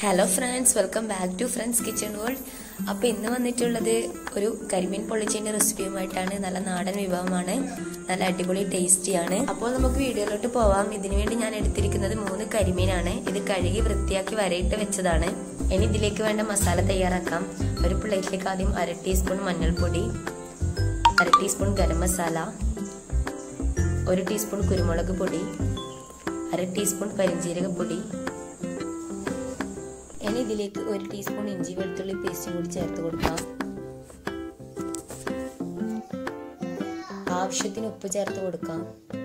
Hello friends, welcome back to friends kitchen world. അപ്പോൾ ഇന്ന് വന്നിട്ടുള്ളത് ഒരു കരിമീൻ പൊള്ളിച്ചതിൻ്റെ റെസിപ്പിയുമായിട്ടാണ്. നല്ല നാടൻ വിഭവമാണ്, നല്ല അടിപൊളി ടേസ്റ്റിയാണ്. അപ്പോൾ നമുക്ക് വീഡിയോയിലോട്ട് പോവാം. ഇതിനുവേണ്ടി ഞാൻ എടുത്തിരിക്കുന്നത് 3 കരിമീനാണ്. ഇത് കഴുകി വൃത്തിയാക്കി വരയിട്ട് വെച്ചതാണ്. ഇനി ഇതിലേക്ക് വേണ്ട മസാല തയ്യാറാക്കാം. ഒരു പ്ലേറ്റിലേക്ക് ആദ്യം 1/2 ടീസ്പൂൺ മഞ്ഞൾപ്പൊടി, 1/2 ടീസ്പൂൺ ഗരം മസാല, 1 ടീസ്പൂൺ കുരുമുളക് പൊടി, 1/2 ടീസ്പൂൺ പെരിഞ്ജീരകപ്പൊടി. ഇനി ഇതിലേക്ക് 1 ടീസ്പൂൺ ഇഞ്ചി വെളുത്തുള്ളി പേസ്റ്റ് കൂടി ചേർത്ത് കൊടുക്കാം. ആവശ്യത്തിന് ഉപ്പ് ചേർത്ത് കൊടുക്കാം.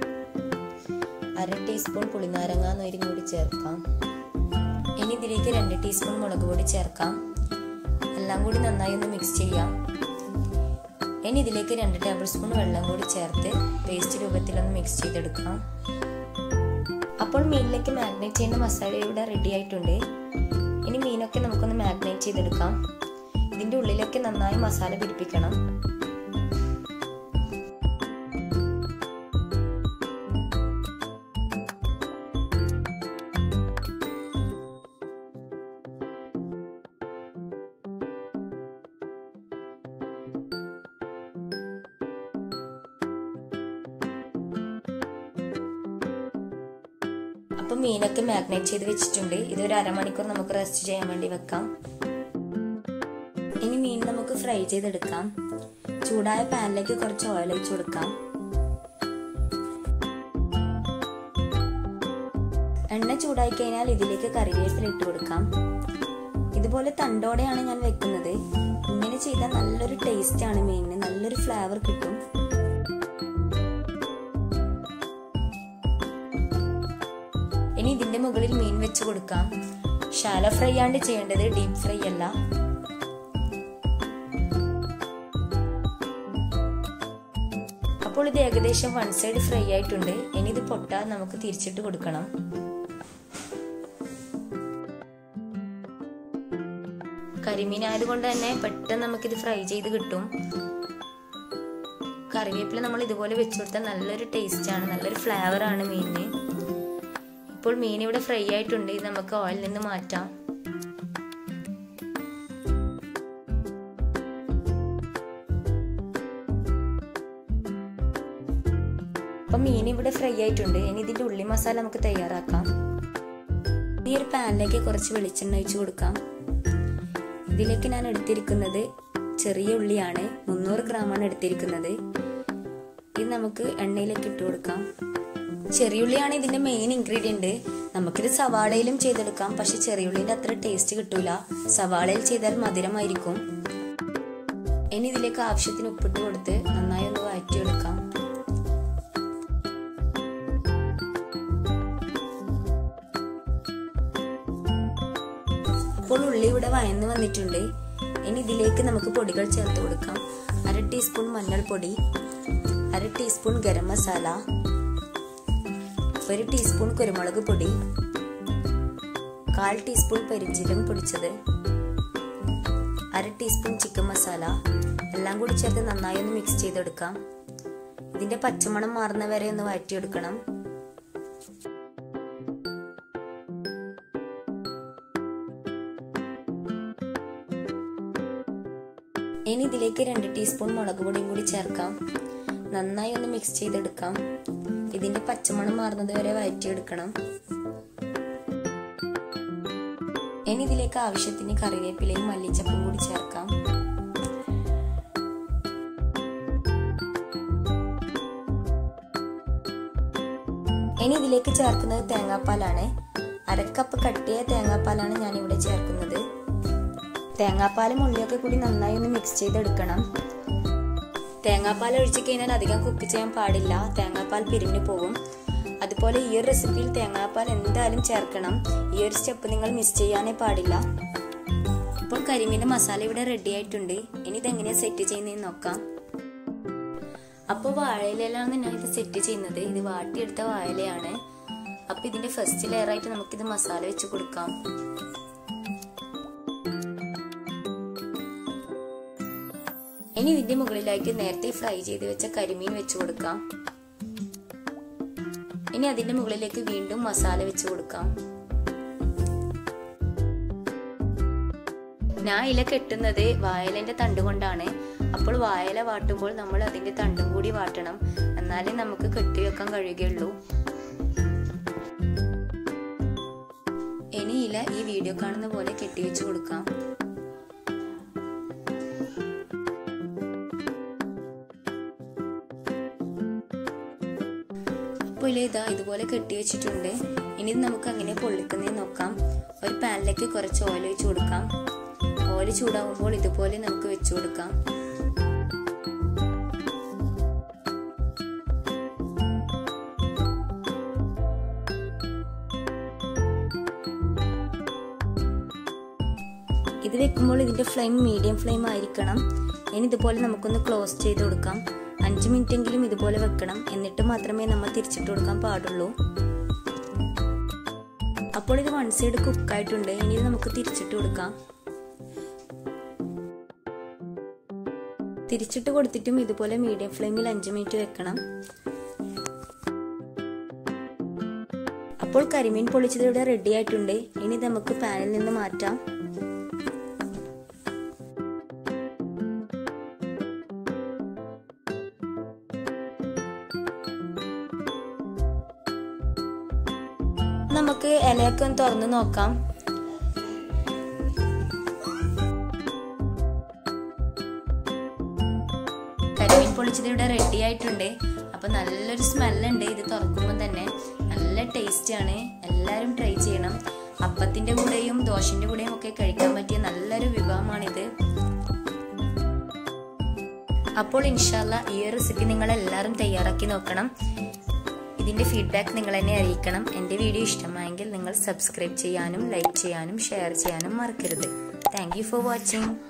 1/2 ടീസ്പൂൺ പുളിനാരങ്ങ നീരും കൂടി ചേർക്കാം. ഇനി ഇതിലേക്ക് 2 ടീസ്പൂൺ മുളക് പൊടി ചേർക്കാം. എല്ലാം കൂടി നന്നായി ഒന്ന് മിക്സ് ചെയ്യാം. ഇനി ഇതിലേക്ക് 2 ടേബിൾ സ്പൂൺ വെള്ളം കൂടി ചേർത്ത് പേസ്റ്റ് രൂപത്തിലൊന്ന് മിക്സ് ചെയ്തെടുക്കാം. അപ്പോൾ മീനിലേക്ക് മാഗ്നേറ്റ് ചെയ്യുന്ന മസാല ഇവിടെ റെഡി ആയിട്ടുണ്ട്. ഇനി മീനൊക്കെ നമുക്കൊന്ന് മാഗ്നേറ്റ് ചെയ്തെടുക്കാം. ഇതിൻ്റെ ഉള്ളിലേക്ക് നന്നായി മസാല പിടിപ്പിക്കണം. അപ്പം മീനൊക്കെ മാഗ്നേറ്റ് ചെയ്ത് വെച്ചിട്ടുണ്ട്. ഇതൊരു അരമണിക്കൂർ നമുക്ക് റെസ്റ്റ് ചെയ്യാൻ വേണ്ടി വെക്കാം. ഇനി മീൻ നമുക്ക് ഫ്രൈ ചെയ്തെടുക്കാം. ചൂടായ പാനിലേക്ക് കുറച്ച് ഓയിൽ ഒഴിച്ചു കൊടുക്കാം. എണ്ണ ചൂടായി കഴിഞ്ഞാൽ ഇതിലേക്ക് കറിവേപ്പില ഇട്ട് കൊടുക്കാം. ഇതുപോലെ തണ്ടോടെയാണ് ഞാൻ വെക്കുന്നത്. ഇങ്ങനെ ചെയ്താൽ നല്ലൊരു ടേസ്റ്റ് ആണ്. മീനിന് നല്ലൊരു ഫ്ലേവർ കിട്ടും. ഇനി ഇതിന്റെ മുകളിൽ മീൻ വെച്ച് കൊടുക്കാം. ഷാലോ ഫ്രൈ ആണ് ചെയ്യേണ്ടത്, ഡീപ് ഫ്രൈ അല്ല. അപ്പോൾ ഇത് ഏകദേശം 1 സൈഡ് ഫ്രൈ ആയിട്ടുണ്ട്. ഇനി ഇത് പൊട്ടാൽ നമുക്ക് തിരിച്ചിട്ട് കൊടുക്കണം. കരിമീൻ ആയതുകൊണ്ട് തന്നെ പെട്ടെന്ന് നമുക്കിത് ഫ്രൈ ചെയ്ത് കിട്ടും. കറിവേപ്പില നമ്മൾ ഇതുപോലെ വെച്ച് കൊടുത്താൽ നല്ലൊരു ടേസ്റ്റ് ആണ്, നല്ലൊരു ഫ്ലേവർ ആണ് മീനിന്. ഇപ്പോൾ മീൻ ഇവിടെ ഫ്രൈ ആയിട്ടുണ്ട്. ഇത് നമുക്ക് ഓയിലിൽ നിന്ന് മാറ്റാം. അപ്പം മീൻ ഇവിടെ ഫ്രൈ ആയിട്ടുണ്ട്. ഇനി ഇതിന്റെ ഉള്ളി മസാല നമുക്ക് തയ്യാറാക്കാം. ഈ ഒരു പാനിലേക്ക് കുറച്ച് വെളിച്ചെണ്ണ ഒഴിച്ചു കൊടുക്കാം. ഇതിലേക്ക് ഞാൻ എടുത്തിരിക്കുന്നത് ചെറിയ ഉള്ളിയാണ്. 300 ഗ്രാമാണ് എടുത്തിരിക്കുന്നത്. ഇത് നമുക്ക് എണ്ണയിലേക്ക് ഇട്ട് കൊടുക്കാം. ചെറിയുള്ളിയാണ് ഇതിന്റെ മെയിൻ ഇൻഗ്രീഡിയന്റ്. നമുക്കിത് സവാളയിലും ചെയ്തെടുക്കാം. പക്ഷെ ചെറിയുള്ളിന്റെ അത്ര ടേസ്റ്റ് കിട്ടൂല. സവാളയിൽ ചെയ്താൽ മധുരമായിരിക്കും. ഇനി ഇതിലേക്ക് ആവശ്യത്തിന് ഉപ്പിട്ട് കൊടുത്ത് നന്നായി ഒന്ന് വഴറ്റിയെടുക്കാം. അപ്പോൾ ഉള്ളി ഇവിടെ വഴന്നു വന്നിട്ടുണ്ട്. ഇനി ഇതിലേക്ക് നമുക്ക് പൊടികൾ ചേർത്ത് കൊടുക്കാം. 1/2 ടീസ്പൂൺ മഞ്ഞൾപ്പൊടി, 1/2 ടീസ്പൂൺ ഗരം മസാല, 1 ടീസ്പൂൺ കുരുമുളക് പൊടി, 1/4 ടീസ്പൂൺ പെരിഞ്ജീരകം പൊടിച്ചത്, 1/2 ടീസ്പൂൺ ചിക്കൻ മസാല. എല്ലാം കൂടി ചേർത്ത് നന്നായി ഒന്ന് മിക്സ് ചെയ്തെടുക്കാം. ഇതിന്റെ പച്ചമണം മാറുന്ന വരെ ഒന്ന് വഴറ്റിയെടുക്കണം. ഇനി ഇതിലേക്ക് 2 ടീസ്പൂൺ മുളക് പൊടിയും കൂടി ചേർക്കാം. നന്നായി ഒന്ന് മിക്സ് ചെയ്തെടുക്കാം. ഇതിന്റെ പച്ചമണം മാറുന്നത് വരെ വഴറ്റിയെടുക്കണം. ഇനി ഇതിലേക്ക് ആവശ്യത്തിന് കറിവേപ്പിലയും മല്ലിച്ചപ്പും കൂടി ചേർക്കാം. ഇനി ഇതിലേക്ക് ചേർക്കുന്നത് തേങ്ങാപ്പാലാണ്. 1/2 കപ്പ് കട്ടിയ തേങ്ങാപ്പാലാണ് ഞാൻ ഇവിടെ ചേർക്കുന്നത്. തേങ്ങാപ്പാലും ഉള്ളിയൊക്കെ കൂടി നന്നായി ഒന്ന് മിക്സ് ചെയ്തെടുക്കണം. തേങ്ങാപ്പാൽ ഒഴിച്ചു കഴിഞ്ഞാൽ അധികം കുക്ക് ചെയ്യാൻ പാടില്ല. തേങ്ങാപ്പാൽ പിരിഞ്ഞു പോകും. അതുപോലെ ഈ ഒരു റെസിപ്പിയിൽ തേങ്ങാപ്പാൽ എന്തായാലും ചേർക്കണം. ഈ ഒരു സ്റ്റെപ്പ് നിങ്ങൾ മിസ് ചെയ്യാനേ പാടില്ല. ഇപ്പോൾ കരിമീൻ്റെ മസാല ഇവിടെ റെഡി ആയിട്ടുണ്ട്. ഇനി ഇതെങ്ങനെയാണ് സെറ്റ് ചെയ്യുന്നതെന്ന് നോക്കാം. അപ്പോൾ വാഴയിലാണ് ഞാൻ ഇത് സെറ്റ് ചെയ്യുന്നത്. ഇത് വാട്ടിയെടുത്ത വാഴയിലയാണ്. അപ്പോൾ ഇതിന്റെ ഫസ്റ്റ് ലെയർ ആയിട്ട് നമുക്കിത് മസാല വെച്ച് കൊടുക്കാം. ഇനി ഇതിന്റെ മുകളിലായിട്ട് നേരത്തെ ഫ്രൈ ചെയ്ത് വെച്ച കരിമീൻ വെച്ച് കൊടുക്കാം. ഇനി അതിന്റെ മുകളിലേക്ക് വീണ്ടും മസാല വെച്ച് കൊടുക്കാം. ഞാൻ ഇല കെട്ടുന്നത് വാഴയിലന്റെ തണ്ട് കൊണ്ടാണ്. അപ്പോൾ വാഴയില വാട്ടുമ്പോൾ നമ്മൾ അതിന്റെ തണ്ടും കൂടി വാട്ടണം, എന്നാലേ നമുക്ക് കെട്ടി വെക്കാൻ കഴിയുകയുള്ളൂ. ഇനി ഇല ഈ വീഡിയോ കാണുന്ന പോലെ കെട്ടിവെച്ച് കൊടുക്കാം. അപ്പോൾ ഇതാ ഇതുപോലെ കെട്ടിവെച്ചിട്ടുണ്ട്. ഇനി നമുക്ക് അങ്ങനെ പൊള്ളിക്കുന്നേ നോക്കാം. ഒരു പാനിലേക്ക് കുറച്ച് ഓയിൽ ഒഴിച്ചു കൊടുക്കാം. ഓയിൽ ചൂടാവുമ്പോൾ ഇതുപോലെ നമുക്ക് വെച്ചു കൊടുക്കാം. ഇത് വെക്കുമ്പോൾ ഇതിന്റെ ഫ്ലെയിം മീഡിയം ഫ്ലെയിം ആയിരിക്കണം. ഇനി ഇതുപോലെ നമുക്കൊന്ന് ക്ലോസ് ചെയ്ത് കൊടുക്കാം. 5 മിനിറ്റ് എങ്കിലും ഇതുപോലെ വെക്കണം, എന്നിട്ട് മാത്രമേ നമ്മൾ തിരിച്ചിട്ട് കൊടുക്കാൻ പാടുള്ളൂ. അപ്പോൾ ഇത് 1 സൈഡ് കുക്കായിട്ടുണ്ട്. ഇനി ഇത് നമുക്ക് തിരിച്ചിട്ട് കൊടുക്കാം. തിരിച്ചിട്ട് കൊടുത്തിട്ടും ഇതുപോലെ മീഡിയം ഫ്ലെയിമിൽ 5 മിനിറ്റ് വെക്കണം. അപ്പോൾ കരിമീൻ പൊള്ളിച്ചത് ഇവിടെ റെഡി ആയിട്ടുണ്ട്. ഇനി നമുക്ക് പാനിൽ നിന്ന് മാറ്റാം. നമുക്ക് ഇലയൊക്കെ ഒന്ന് തുറന്ന് നോക്കാം. കരിമീൻ പൊള്ളിച്ചത് ഇവിടെ റെഡി ആയിട്ടുണ്ട്. അപ്പൊ നല്ലൊരു സ്മെല്ലുണ്ട്. ഇത് തുറക്കുമ്പോൾ തന്നെ നല്ല ടേസ്റ്റ് ആണ്. എല്ലാവരും ട്രൈ ചെയ്യണം. അപ്പത്തിന്റെ കൂടെയും ദോശന്റെ കൂടെയും ഒക്കെ കഴിക്കാൻ പറ്റിയ നല്ലൊരു വിഭവമാണിത്. അപ്പോൾ ഇൻഷാല്ലാ ഈ റെസിപ്പി നിങ്ങൾ എല്ലാവരും തയ്യാറാക്കി നോക്കണം. ഇതിന്റെ ഫീഡ്ബാക്ക് നിങ്ങൾ എന്നെ അറിയിക്കണം. എന്റെ വീഡിയോ ഇഷ്ടമായെങ്കിൽ നിങ്ങൾ സബ്സ്ക്രൈബ് ചെയ്യാനും ലൈക്ക് ചെയ്യാനും ഷെയർ ചെയ്യാനും മറക്കരുത്. Thank you for watching.